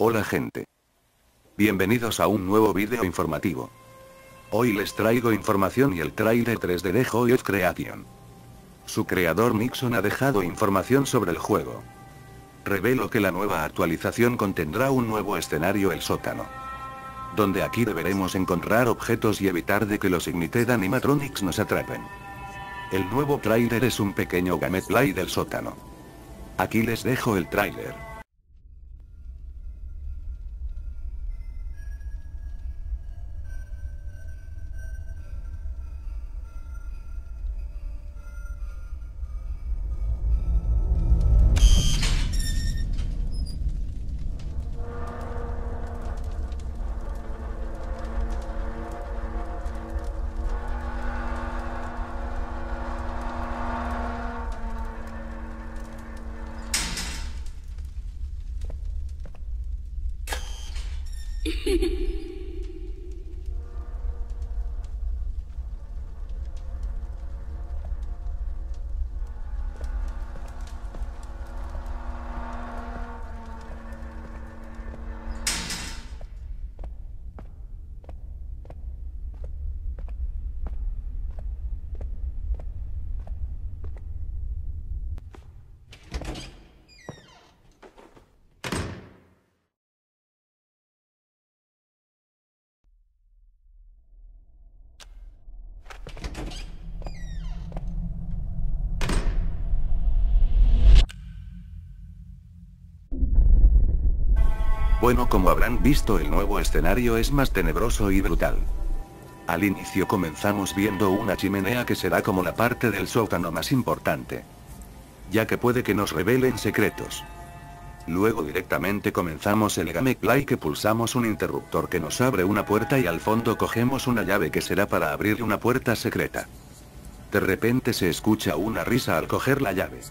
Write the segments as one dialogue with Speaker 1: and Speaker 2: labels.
Speaker 1: Hola gente. Bienvenidos a un nuevo vídeo informativo. Hoy les traigo información y el tráiler 3D de Joy of Creation. Su creador Nixon ha dejado información sobre el juego. Revelo que la nueva actualización contendrá un nuevo escenario, el sótano, donde aquí deberemos encontrar objetos y evitar de que los Ignited Animatronics nos atrapen. El nuevo tráiler es un pequeño gameplay del sótano. Aquí les dejo el tráiler. Bueno, como habrán visto, el nuevo escenario es más tenebroso y brutal. Al inicio comenzamos viendo una chimenea que será como la parte del sótano más importante, ya que puede que nos revelen secretos. Luego directamente comenzamos el gameplay, que pulsamos un interruptor que nos abre una puerta y al fondo cogemos una llave que será para abrir una puerta secreta. De repente se escucha una risa al coger la llave.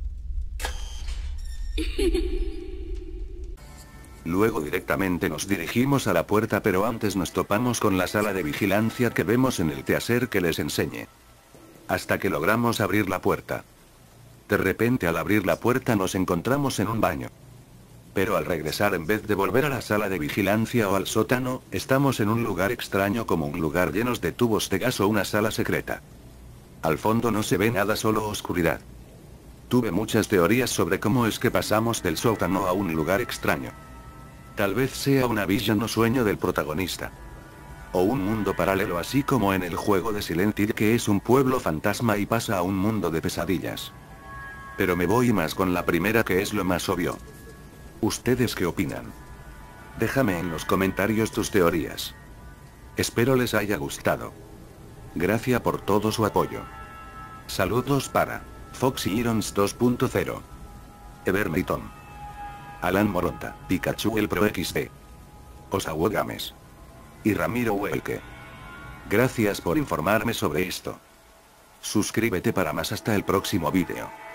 Speaker 1: Luego directamente nos dirigimos a la puerta, pero antes nos topamos con la sala de vigilancia que vemos en el teaser que les enseñé. Hasta que logramos abrir la puerta. De repente al abrir la puerta nos encontramos en un baño. Pero al regresar, en vez de volver a la sala de vigilancia o al sótano, estamos en un lugar extraño, como un lugar lleno de tubos de gas o una sala secreta. Al fondo no se ve nada, solo oscuridad. Tuve muchas teorías sobre cómo es que pasamos del sótano a un lugar extraño. Tal vez sea una visión o sueño del protagonista. O un mundo paralelo, así como en el juego de Silent Hill, que es un pueblo fantasma y pasa a un mundo de pesadillas. Pero me voy más con la primera, que es lo más obvio. ¿Ustedes qué opinan? Déjame en los comentarios tus teorías. Espero les haya gustado. Gracias por todo su apoyo. Saludos para Foxy Irons 2.0, Evermayton, Alan Moronta, Pikachu el Pro XD, Osawo Games y Ramiro Huelque. Gracias por informarme sobre esto. Suscríbete para más. Hasta el próximo vídeo.